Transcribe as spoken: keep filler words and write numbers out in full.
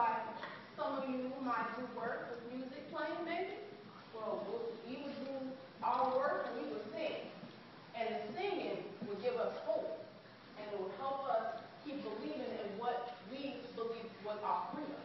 like some of you might do work with music playing, maybe? Well, we would do our work and we would sing. And the singing would give us hope. And it would help us keep believing in what we believe was our freedom.